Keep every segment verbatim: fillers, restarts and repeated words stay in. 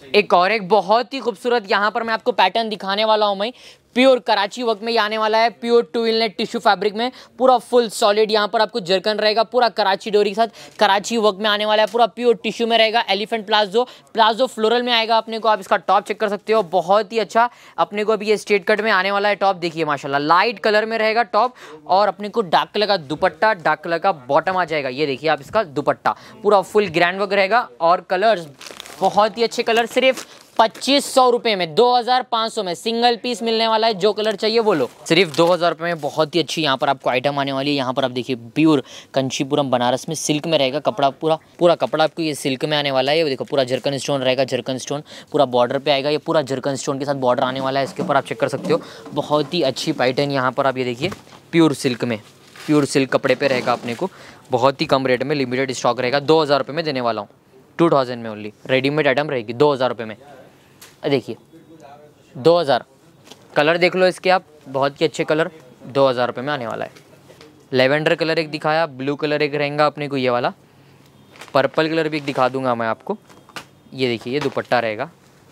एक और एक बहुत ही खूबसूरत यहाँ पर मैं आपको पैटर्न दिखाने वाला हूँ। मैं प्योर कराची वर्क में आने वाला है, pure two in net tissue fabric में, पूरा फुल सॉलिड यहाँ पर आपको जरकन रहेगा, पूरा कराची डोरी के साथ कराची वर्क में आने वाला है, पूरा प्योर टिश्यू में रहेगा। एलिफेंट प्लाजो, प्लाजो फ्लोरल में आएगा अपने को। आप इसका टॉप चेक कर सकते हो, बहुत ही अच्छा अपने को अभी ये स्ट्रेट कट में आने वाला है टॉप। देखिए माशाल्लाह लाइट कलर में रहेगा टॉप, और अपने को डार्क कलर का दुपट्टा, डार्क कलर का बॉटम आ जाएगा। ये देखिए आप इसका दुपट्टा पूरा फुल ग्रैंड वर्क रहेगा, और कलर्स बहुत ही अच्छे कलर, सिर्फ पच्चीस सौ रुपये में, दो हज़ार पाँच सौ में सिंगल पीस मिलने वाला है। जो कलर चाहिए वो लो, सिर्फ दो हज़ार रुपये में बहुत ही अच्छी यहाँ पर आपको आइटम आने वाली है। यहाँ पर आप देखिए प्योर कंचीपुरम बनारस में सिल्क में रहेगा कपड़ा, पूरा पूरा कपड़ा आपको ये सिल्क में आने वाला है। ये देखो पूरा जरकन स्टोन रहेगा, जरकन स्टोन पूरा बॉर्डर पे आएगा, ये पूरा जरकन स्टोन के साथ बॉर्डर आने वाला है। इसके ऊपर आप चेक कर सकते हो, बहुत ही अच्छी पैटर्न यहाँ पर आप ये देखिए प्योर सिल्क में, प्योर सिल्क कपड़े पे रहेगा अपने को, बहुत ही कम रेट में लिमिटेड स्टॉक रहेगा। दो हज़ार रुपये में देने वाला हूँ, टू थाउजेंड में ओनली। रेडीमेड आइटम रहेगी दो हज़ार रुपये में। देखिए दो हज़ार, कलर देख लो इसके आप, बहुत ही अच्छे कलर दो हज़ार रुपये में आने वाला है। लेवेंडर कलर एक दिखाया, ब्लू कलर एक रहेगा अपने को ये वाला, पर्पल कलर भी एक दिखा दूंगा मैं आपको। ये देखिए ये दुपट्टा रहेगा,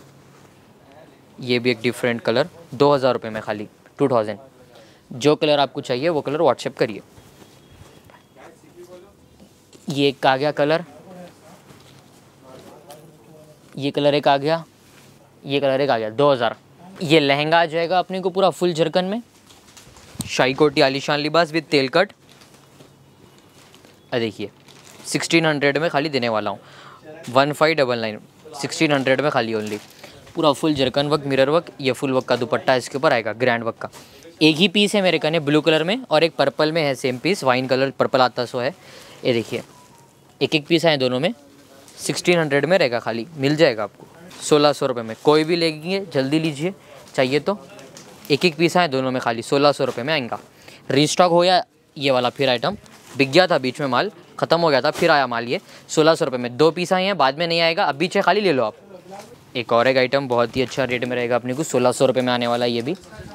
ये भी एक डिफरेंट कलर, दो हज़ार रुपये में खाली, टू थाउजेंड। जो कलर आपको चाहिए वो कलर व्हाट्सएप करिए। ये एक आ गया कलर, ये कलर एक आ गया, ये कलर एक आ गया, दो हज़ार। ये लहंगा आ जाएगा अपने को पूरा फुल जरकन में, शाही कोटी आलीशान लिबास विद तेल कट। देखिए सिक्सटीन हंड्रेड में खाली देने वाला हूँ, one five double nine, sixteen hundred में खाली ओनली। पूरा full zircon work, mirror work, ये फुल वर्क का दुपट्टा इसके ऊपर आएगा ग्रैंड वर्क का। एक ही पीस है मेरे कने ब्लू कलर में, और एक पर्पल में है same piece, wine colour purple आता सो है। ये देखिए एक एक पीस है दोनों में, सिक्सटीन हंड्रेड में रहेगा खाली, मिल जाएगा आपको सोलह सौ रुपये में। कोई भी लेंगे जल्दी लीजिए, चाहिए तो एक एक पीस है दोनों में, खाली सोलह सौ रुपये में आएगा। रीस्टॉक हो या ये वाला, फिर आइटम बिक गया था बीच में, माल ख़त्म हो गया था, फिर आया माल ये सोलह सौ रुपये में। दो पीस आए हैं, बाद में नहीं आएगा, अब बीच है खाली ले लो आप। एक और एक आइटम बहुत ही अच्छा रेट में रहेगा अपने को, सोलह सौ रुपये में आने वाला है। ये भी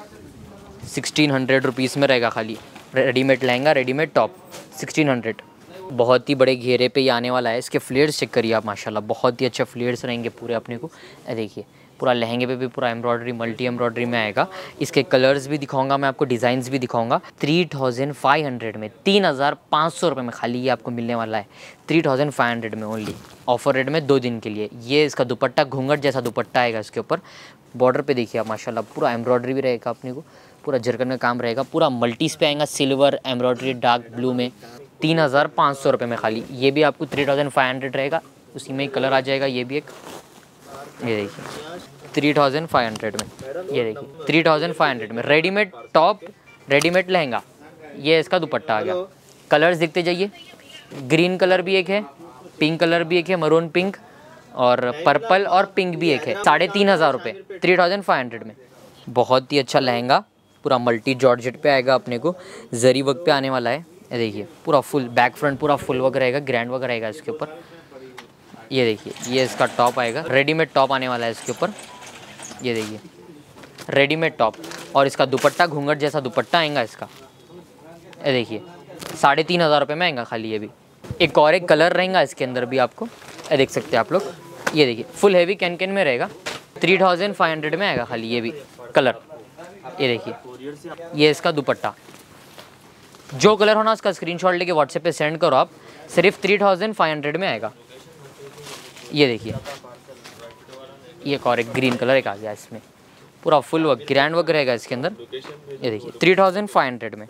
सिक्सटीन हंड्रेड रुपीज़ में रहेगा खाली। Readymade lehenga, readymade top, sixteen hundred. बहुत ही बड़े घेरे पे ये आने वाला है। इसके फ्लेयर्स चेक करिए आप, माशाल्लाह बहुत ही अच्छे फ्लेयर्स रहेंगे पूरे अपने को। देखिए पूरा लहंगे पे भी पूरा एम्ब्रॉयडरी, मल्टी एम्ब्रॉयडरी में आएगा। इसके कलर्स भी दिखाऊंगा मैं आपको, डिज़ाइंस भी दिखाऊंगा। थ्री थाउजेंड फाइव हंड्रेड में, तीन हज़ार पाँच सौ रुपये में खाली ये आपको मिलने वाला है। थ्री थाउजेंड फाइव हंड्रेड में ओनली, ऑफर रेट में दो दिन के लिए। ये इसका दुपट्टा घूंघट जैसा दुपट्टा आएगा इसके ऊपर। बॉर्डर पे देखिए आप माशाल्लाह पूरा एम्ब्रॉयडरी भी रहेगा अपने को, पूरा जरकन का काम रहेगा, पूरा मल्टीस पे आएगा, सिल्वर एम्ब्रॉयडरी डार्क ब्लू में। तीन हज़ार पाँच सौ रुपये में खाली। ये भी आपको थ्री थाउजेंड फाइव हंड्रेड रहेगा, उसी में कलर आ जाएगा। ये भी एक, ये देखिए थ्री थाउजेंड फाइव हंड्रेड में, ये देखिए थ्री थाउजेंड फाइव हंड्रेड में। रेडीमेड टॉप, रेडीमेड लहंगा, ये इसका दुपट्टा आ गया। कलर्स दिखते जाइए, ग्रीन कलर भी एक है, पिंक कलर भी एक है, मरून पिंक, और पर्पल और पिंक भी एक है। साढ़े तीन हज़ार रुपये, थ्री थाउजेंड फाइव हंड्रेड में। बहुत ही अच्छा लहंगा, पूरा मल्टी जॉर्जेट पे आएगा अपने को, जरी वर्क पे आने वाला है। ये देखिए पूरा फुल बैक फ्रंट पूरा फुल वर्क रहेगा, ग्रैंड वर्क रहेगा इसके ऊपर। ये देखिए ये इसका टॉप आएगा, रेडीमेड टॉप आने वाला है इसके ऊपर। ये देखिए रेडीमेड टॉप, और इसका दुपट्टा घूंघट जैसा दुपट्टा आएगा इसका। ये देखिए साढ़े तीन हज़ार रुपये में आएगा खाली। ये भी एक और एक कलर रहेगा इसके अंदर भी आपको, ये देख सकते हैं आप लोग। ये देखिए फुल हैवी कैन कैन में रहेगा, थ्री थाउजेंड फाइव हंड्रेड में आएगा खाली ये भी कलर। ये देखिए ये इसका दुपट्टा, जो कलर होना उसका स्क्रीनशॉट लेके व्हाट्सएप पे सेंड करो आप, सिर्फ थ्री थाउजेंड फाइव हंड्रेड में आएगा। ये देखिए ये एक और एक ग्रीन कलर एक आ गया, इसमें पूरा फुल वर्क ग्रैंड वर्क रहेगा इसके अंदर। ये देखिए थ्री थाउजेंड फाइव हंड्रेड में।